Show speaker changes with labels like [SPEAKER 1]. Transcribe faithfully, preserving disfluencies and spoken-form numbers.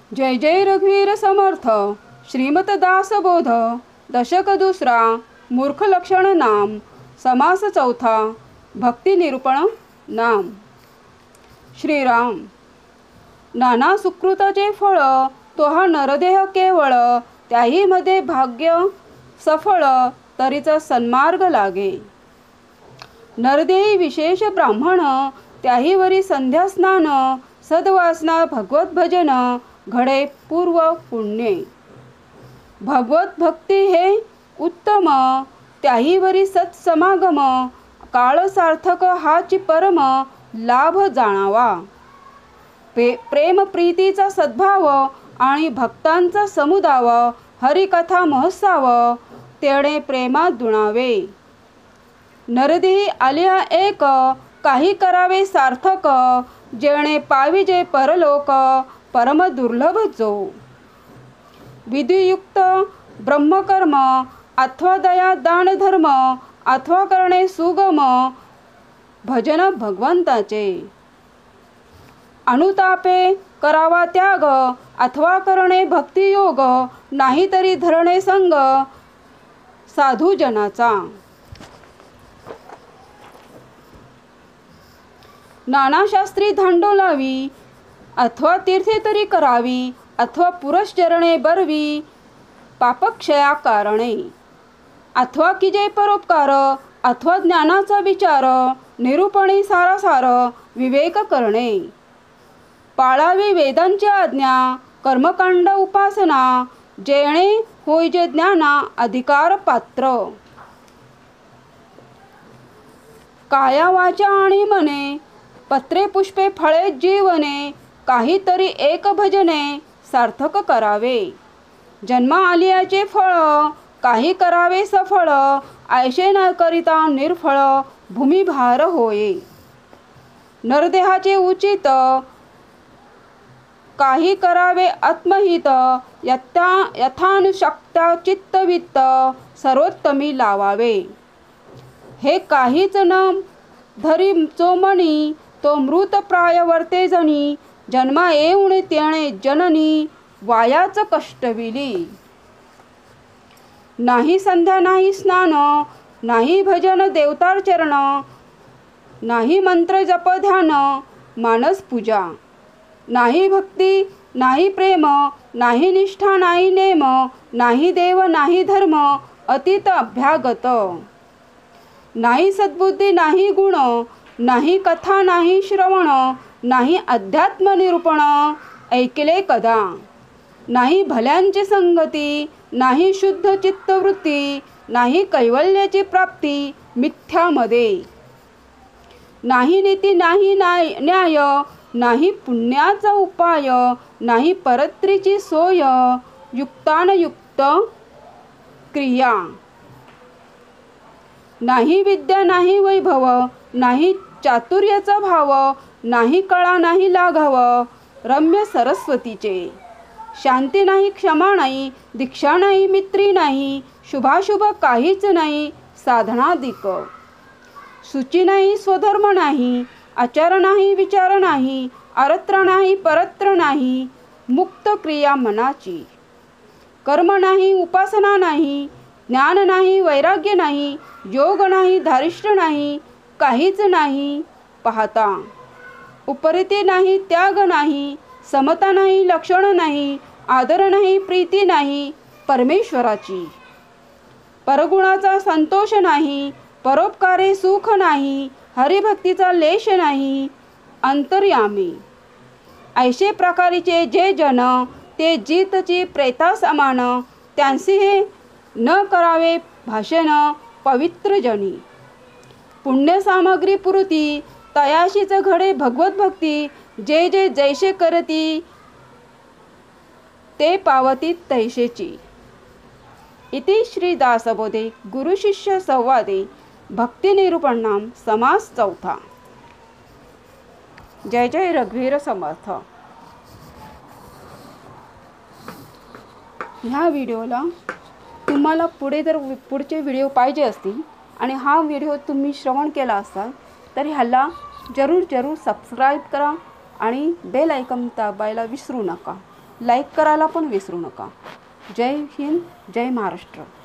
[SPEAKER 1] जय जय रघुवीर समर्थ श्रीमत दासबोध दशक दुसरा मूर्ख लक्षण नाम समास चौथा भक्ती निरूपण नाम। श्रीराम नाना सुकृताचे फळ तो हा नरदेह केवळ त्याही मध्ये भाग्य सफळ तरीच सन्मार्ग लागे। नरदेही विशेष ब्राह्मण त्याही वरी संध्या स्नान सद्वासना भगवत भजन घडे पूर्व पुण्ये। भगवत भक्ती हे उत्तम त्याही वरी सत्समागम काळ सार्थक हाची परम लाभ जाणावा। प्रेम प्रीतीचा सद्भाव आणि भक्तांचा समुदाव हरिकथा महोत्सव तेणे प्रेमात दुणावे। नरदेही आलिया एक काही करावे सार्थक जेणे पाविजे परलोक परम दुर्लभ जो। विधियुक्त ब्रह्मकर्म अथवा दया दान धर्म अथवा करणे सुगम भजन भगवंताचे। अनुतापे करावा त्याग अथवा करणे भक्तियोग नाहीतरी धरणे संग साधू जनाचा। नाना शास्त्री धांडोलावी अथवा तीर्थे तरी करावी अथवा पुरश्चरणे बरवी पापक्षया कारणे। अथवा किजे परोपकार अथवा ज्ञानाचा विचार निरूपणे सारासार विवेक करणे। पाळावी वेदांची आज्ञा कर्मकांड उपासना जेणे होईजे ज्ञाना अधिकार पात्र। काया वाचा आणि मने पत्रे पुष्पे फळे जीवने काहीतरी एक भजने सार्थक करावे। जन्मा आलियाचे फळ काही करावे सफळ ऐशे न करिता निर्फळ भूमिभार होये। नरदेहाचे उचित काही करावे आत्महित यथा यथानुशक्त्या चित्तवित्त सर्वोत्तमी लावावे। हे काहीच न धरी चोमणी तो मृत प्राय वर्ते जणी जन्मा येऊन तेणे जननी वायाच कष्टविली। नाही संध्या नाही स्नान नाही भजन देवतार चरण नाही मंत्र जप ध्यान मानस पूजा। नाही भक्ती नाही प्रेम नाही निष्ठा नाही नेम नाही देव नाही धर्म अतीत अभ्यागत। नाही सद्बुद्धी नाही गुण नाही कथा नाही श्रवण नाही अध्यात्म निरूपण ऐकले कदा। नाही भल्यांची संगती नाही शुद्ध चित्तवृत्ती नाही कैवल्याची प्राप्ती मिथ्यामध्ये। नाही नीती नाही न्याय नाही पुण्याचा उपाय नाही परत्रीची सोय युक्तानयुक्त क्रिया। नाही विद्या नाही वैभव नाही चातुर्याचा भाव नाही कळा नाही लाघव रम्य सरस्वतीचे। शांती नाही क्षमा नाही दीक्षा नाही मित्री नाही शुभाशुभ काहीच नाही साधनाधिक। शुची नाही स्वधर्म नाही आचार नाही विचार नाही अरत्र नाही परत्र नाही मुक्त क्रिया मनाची। कर्म नाही उपासना नाही ज्ञान नाही वैराग्य नाही योग नाही धारिष्ठ नाही काहीच नाही पाहता। उपरीती नाही त्याग नाही समता नाही लक्षण नाही आदर नाही प्रीती नाही परमेश्वराची। परगुणाचा संतोष नाही परोपकारे सुख नाही हरिभक्तीचा लेश नाही अंतर्यामी। ऐशे प्रकारीचे जे जन ते जीतची प्रेता समान त्यांसी हे न करावे भाषण पवित्र जनी। पुण्य सामग्री पुरती तयाशीच घडे भगवत भक्ती जे जे जैसे करती ते पावती तैसेची। इति श्री दासबोधे गुरु शिष्य संवादे भक्ती निरूपण नाम समास चौथा। जय जय रघुवीर समर्थ। ह्या व्हिडिओला तुम्हाला पुढे जर पुढचे व्हिडिओ पाहिजे असतील आणि हा व्हिडिओ तुम्ही श्रवण केला असाल तर ह्याला जरूर जरूर सबस्क्राईब करा आणि बेल आयकॉन दाबायला विसरू नका। लाईक करायला पण विसरू नका. जय हिंद, जय महाराष्ट्र.